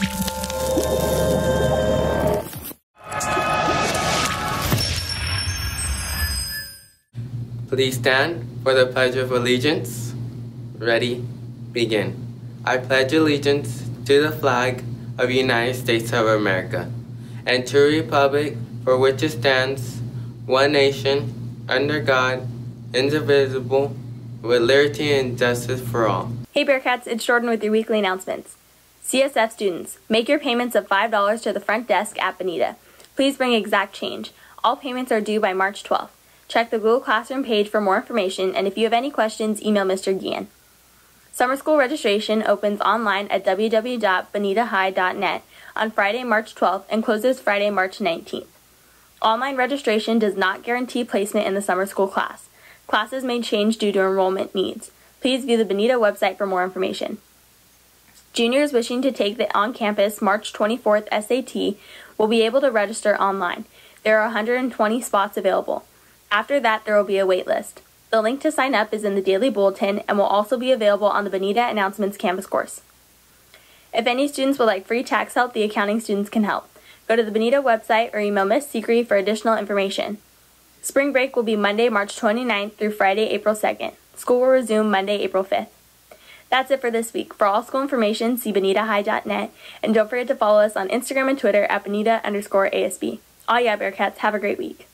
Please stand for the Pledge of Allegiance. Ready, begin. I pledge allegiance to the flag of the United States of America and to the republic for which it stands, one nation, under God, indivisible, with liberty and justice for all. Hey Bearcats, it's Jordan with your weekly announcements. CSF students, make your payments of $5 to the front desk at Bonita. Please bring exact change. All payments are due by March 12th. Check the Google Classroom page for more information, and if you have any questions, email Mr. Guillen. Summer school registration opens online at www.bonitahigh.net on Friday, March 12th and closes Friday, March 19th. Online registration does not guarantee placement in the summer school class. Classes may change due to enrollment needs. Please view the Bonita website for more information. Juniors wishing to take the on-campus March 24th SAT will be able to register online. There are 120 spots available. After that, there will be a wait list. The link to sign up is in the Daily Bulletin and will also be available on the Bonita Announcements campus course. If any students would like free tax help, the accounting students can help. Go to the Bonita website or email Miss Secre for additional information. Spring break will be Monday, March 29th through Friday, April 2nd. School will resume Monday, April 5th. That's it for this week. For all school information, see bonitahigh.net, and don't forget to follow us on Instagram and Twitter at bonita_ASB. All yeah, Bearcats, have a great week.